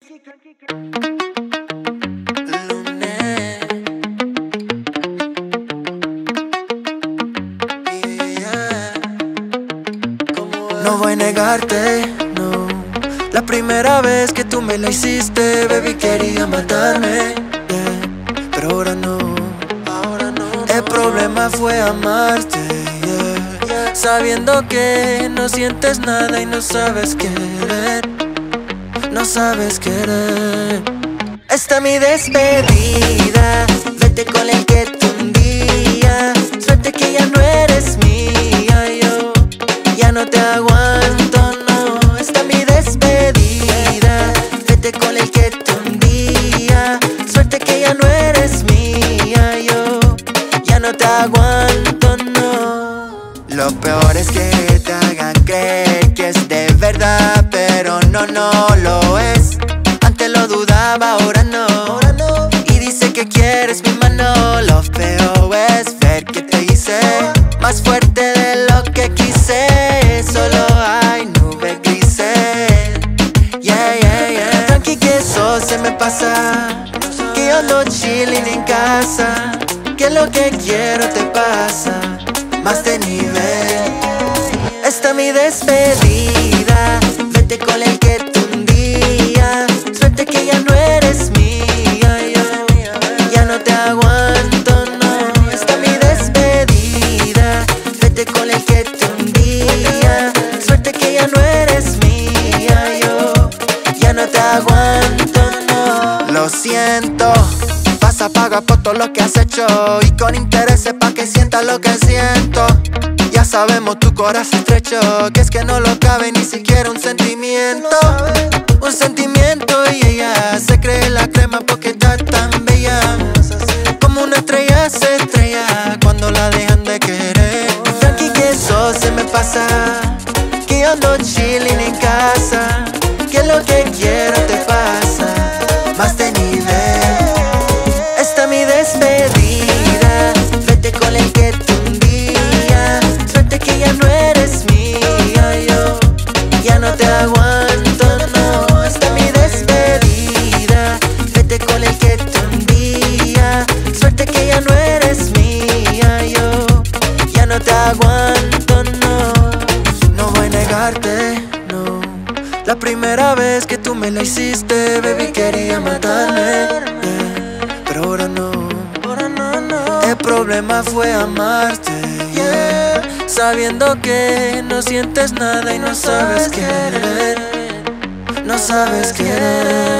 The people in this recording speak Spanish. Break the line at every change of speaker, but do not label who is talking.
No voy a negarte, no. La primera vez que tú me la hiciste, baby, quería matarme, yeah. Pero ahora no. El problema fue amarte, yeah. Sabiendo que no sientes nada y no sabes querer. No sabes querer. Esta es mi despedida. Vete con el que tú un día. Suerte que ya no eres mía. Yo ya no te aguanto, no. Esta es mi despedida. Vete con el que tú un día. Suerte que ya no eres mía. Yo ya no te aguanto, no. Lo peor es que te hagan creer que es de verdad, pero no lo es. Antes lo dudaba, ahora no. Y dice que quieres mi mano. Lo feo es ver que te hice más fuerte de lo que quise. Solo hay nubes grises, yeah. Tranqui que eso se me pasa, que yo ando chilling en casa. Que lo que quiero te pasa, más de nivel. Esta es mi despedida. Vete con el que tú un día. Suerte que ya no eres mía. Yo ya no te aguanto, no. Esta es mi despedida. Vete con el que tú un día. Suerte que ya no eres mía. Yo ya no te aguanto, no. Lo siento, vas a pagar por todo lo que has hecho, y con intereses pa' que sientas lo que siento. Ya sabemos tu corazón estrecho, que es que no lo cabe ni siquiera un sentimiento. Un sentimiento, y ella se cree la crema porque está tan bella. Como una estrella se estrella cuando la dejan de querer. Tranqui que eso se me pasa, que yo ando chilling en casa. Que lo que quiero te pasa, más de nivel. Esta es mi despedida. Vete con el que tú un día. Suerte que ya no eres mía. Yo ya no te aguanto, no. Esta es mi despedida. Vete con el que tú un día. Suerte que ya no eres mía. Yo ya no te aguanto, no. No voy a negarte, no. La primera vez que tú me la hiciste, baby, quería matarme, yeah. Pero ahora no. El problema fue amarte, yeah. Sabiendo que no sientes nada y no sabes querer. No sabes querer.